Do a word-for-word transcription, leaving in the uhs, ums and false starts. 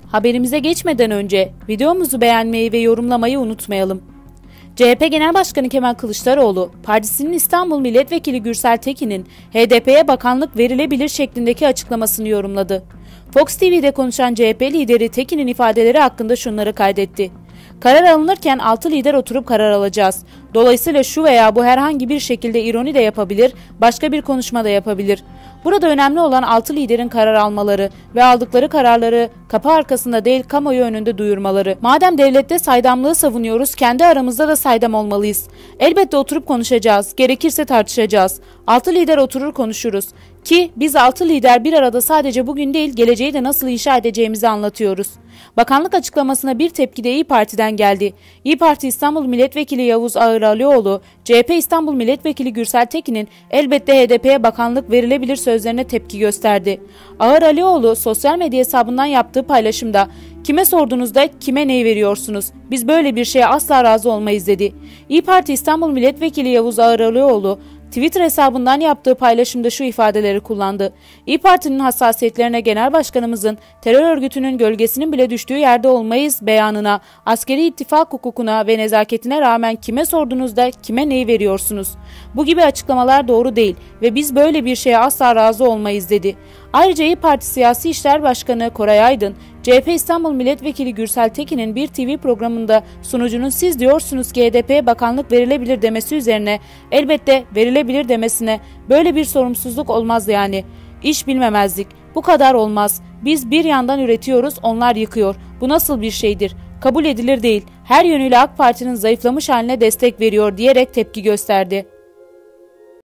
Haberimize geçmeden önce videomuzu beğenmeyi ve yorumlamayı unutmayalım. C H P Genel Başkanı Kemal Kılıçdaroğlu, partisinin İstanbul Milletvekili Gürsel Tekin'in H D P'ye bakanlık verilebilir şeklindeki açıklamasını yorumladı. Fox T V'de konuşan C H P lideri Tekin'in ifadeleri hakkında şunları kaydetti. Karar alınırken altı lider oturup karar alacağız. Dolayısıyla şu veya bu herhangi bir şekilde ironi de yapabilir, başka bir konuşma da yapabilir. Burada önemli olan altı liderin karar almaları ve aldıkları kararları kapı arkasında değil kamuoyu önünde duyurmaları. Madem devlette saydamlığı savunuyoruz, kendi aramızda da saydam olmalıyız. Elbette oturup konuşacağız, gerekirse tartışacağız. Altı lider oturur konuşuruz. Ki biz altı lider bir arada sadece bugün değil, geleceği de nasıl inşa edeceğimizi anlatıyoruz. Bakanlık açıklamasına bir tepki de İYİ Parti'den geldi. İYİ Parti İstanbul Milletvekili Yavuz Ağıralioğlu, C H P İstanbul Milletvekili Gürsel Tekin'in elbette H D P'ye bakanlık verilebilir sözlerine tepki gösterdi. Ağıralioğlu sosyal medya hesabından yaptığı paylaşımda "Kime sorduğunuzda kime neyi veriyorsunuz? Biz böyle bir şeye asla razı olmayız" dedi. İYİ Parti İstanbul Milletvekili Yavuz Ağıralioğlu Twitter hesabından yaptığı paylaşımda şu ifadeleri kullandı. İYİ Parti'nin hassasiyetlerine genel başkanımızın terör örgütünün gölgesinin bile düştüğü yerde olmayız beyanına, askeri ittifak hukukuna ve nezaketine rağmen kime sorduğunuzda kime neyi veriyorsunuz? Bu gibi açıklamalar doğru değil ve biz böyle bir şeye asla razı olmayız dedi. Ayrıca İYİ Parti Siyasi İşler Başkanı Koray Aydın, C H P İstanbul Milletvekili Gürsel Tekin'in bir T V programında sunucunun "Siz diyorsunuz ki H D P'ye bakanlık verilebilir" demesi üzerine elbette verilebilir demesine "Böyle bir sorumsuzluk olmaz yani. İş bilmemezlik. Bu kadar olmaz. Biz bir yandan üretiyoruz, onlar yıkıyor. Bu nasıl bir şeydir? Kabul edilir değil. Her yönüyle AK Parti'nin zayıflamış haline destek veriyor" diyerek tepki gösterdi.